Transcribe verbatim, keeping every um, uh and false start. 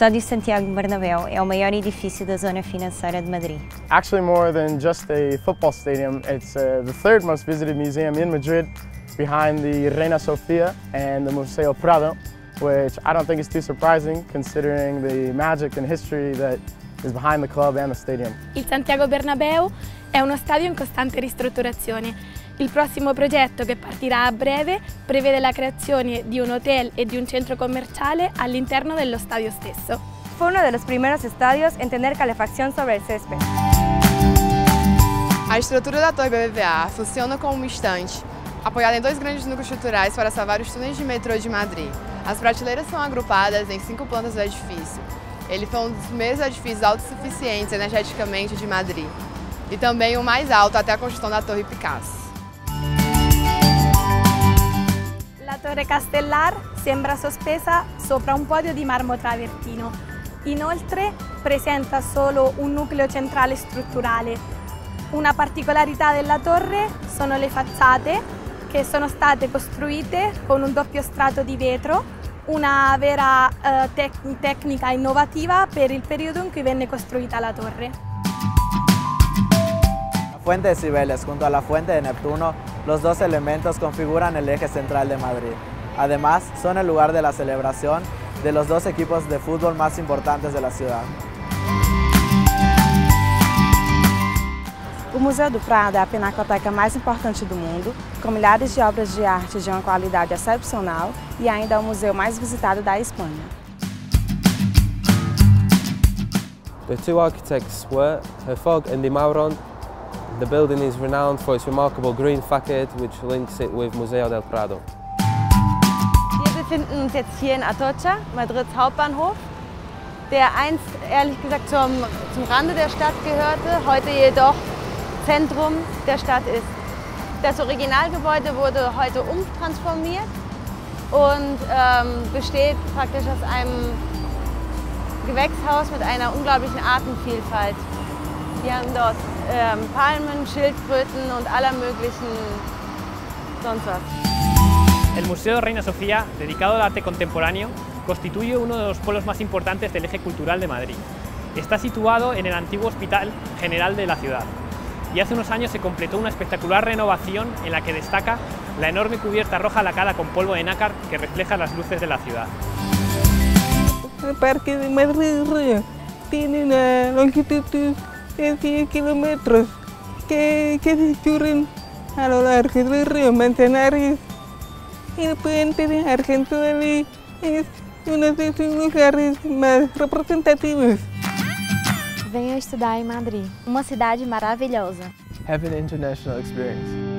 Estádio Santiago Bernabéu é o maior edifício da zona financeira de Madrid. Actually, more than just a football stadium, it's uh, the third most visited museum in Madrid, behind the Reina Sofia and the Museo Prado, which I don't think is too surprising considering the magic and history that is behind the club and the stadium. Il Santiago Bernabéu è uno stadio in costante ristrutturazione. Il prossimo progetto, che partirà a breve, prevede la creazione di un hotel e di un centro commerciale all'interno dello stadio stesso. Fue uno de los primeros estadios en tener calefacción sobre el césped. A estrutura da Torre B B V A funciona como uma estante, apoiada em dois grandes núcleos estruturais para salvar os túneis de metrô de Madrid. As prateleiras são agrupadas em cinco plantas do edifício. Ele foi um dos primeiros edifícios autossuficientes energeticamente de Madrid e também o mais alto até a construção da Torre Picasso. La Torre Castellar sembra sospesa sopra un podio di marmo travertino. Inoltre presenta solo un nucleo centrale strutturale. Una particolarità della torre sono le facciate, che sono state costruite con un doppio strato di vetro, una vera eh, tec- tecnica innovativa per il periodo in cui venne costruita la torre. La fuente de Cibeles junto a la fuente de Neptuno, los dos elementos configuran el eje central de Madrid. Además, son el lugar de la celebración de los dos equipos de fútbol más importantes de la ciudad. O Museu do Prado é a pinacoteca mais importante do mundo, com milhares de obras de arte de uma qualidade excepcional e ainda é o museu mais visitado da Espanha. The two architects were Herfog and de Mauron. The building is renowned for its remarkable green facade, which links it with Museo del Prado. Wir befinden uns jetzt hier in Atocha, Madrids Hauptbahnhof, der einst ehrlich gesagt zum, zum Rande der Stadt gehörte, heute jedoch Zentrum der Stadt ist. Das Originalgebäude wurde heute umtransformiert und ähm, besteht praktisch aus einem Gewächshaus mit einer unglaublichen Artenvielfalt. Wir haben dort ähm, Palmen, Schildkröten und aller möglichen sonst was. El Museo Reina Sofía, dedicado al arte contemporáneo, constituye uno de los polos más importantes del eje cultural de Madrid. Está situado en el antiguo Hospital General de la ciudad y hace unos años se completó una espectacular renovación en la que destaca la enorme cubierta roja lacada con polvo de nácar que refleja las luces de la ciudad. El Parque de Madrid Río tiene una longitud de cien kilómetros que, que discurren a lo largo del río Manzanares. El puente de Argenteuil es uno de sus lugares mais representativos. Venha estudar em Madrid, uma cidade maravilhosa. Have an international experience.